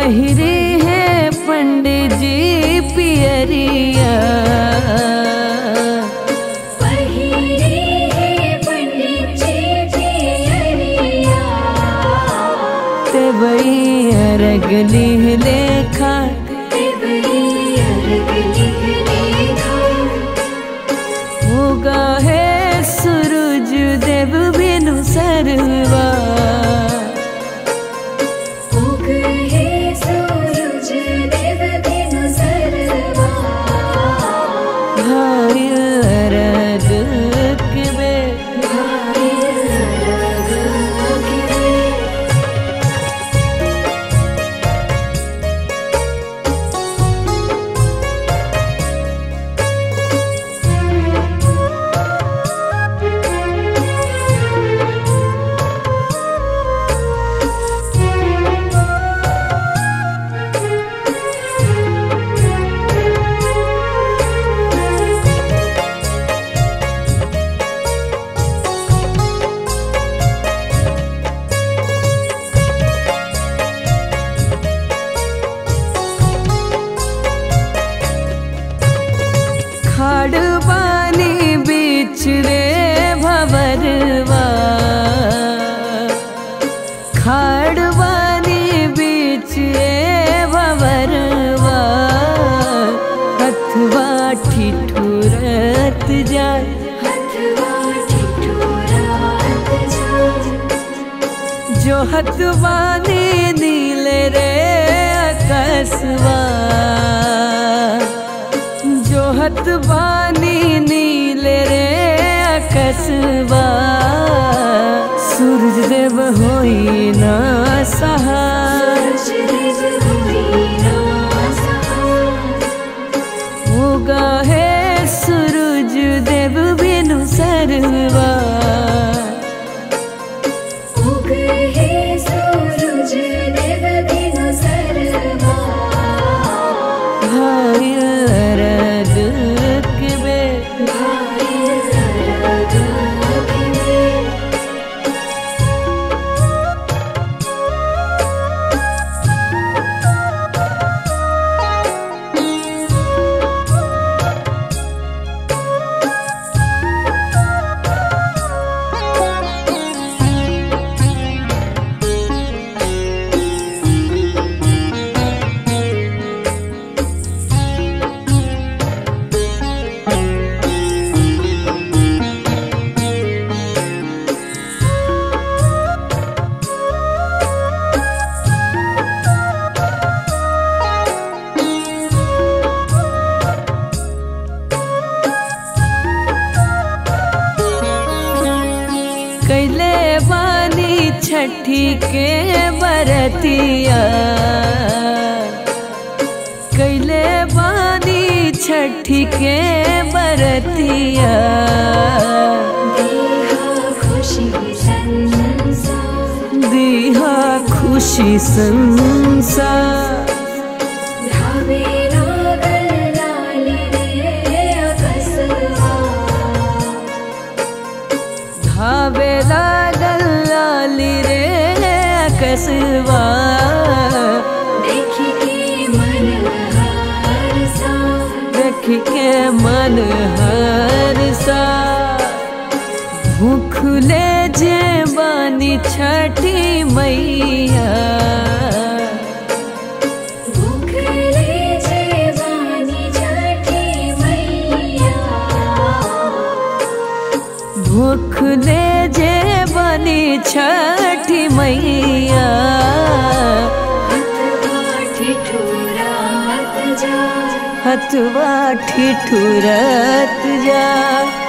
पहिरे है पंडित जी पियरिया, पहिरे है पंडित जी पियरिया। तेवई अर्घ लिह लेखा, तेवई अर्घ लिह लेखा। होगा है सूरज देव बिनु सरवा, खाड़बानी बीच रे भवरवा, खाड़बानी बीच रे भवरवा। हथवा ठिठुरत जाय, हथवा ठिठुरत जाय। जो हथवानी नीले रे आकाशवा, जो हथवानी नीले रे आकाशवा। सूरज देव होई ना सहाय, सूरज देव होई ना सहाय। होगा है सूरज देव बिनु सरवा, होगा है सूरज देव बिनु सरवा। भाई कैले बानी छठी के बरतिया, कैले बानी छठी के बरतिया। दीहा खुशी संसार, दीहा खुशी संसार। धावे लागल लाली रे आकाशवा, धावे लागल लाली रे आकाशवा। देखी के मन हरसा, देखी के मन हरसा। भूखले जे बानी छठी मैया, भूखले जे बानी छठी मैया। भूखले जे बानी छठी मैया। हथवा ठिठुरत जाय, हथवा ठिठुरत जाय।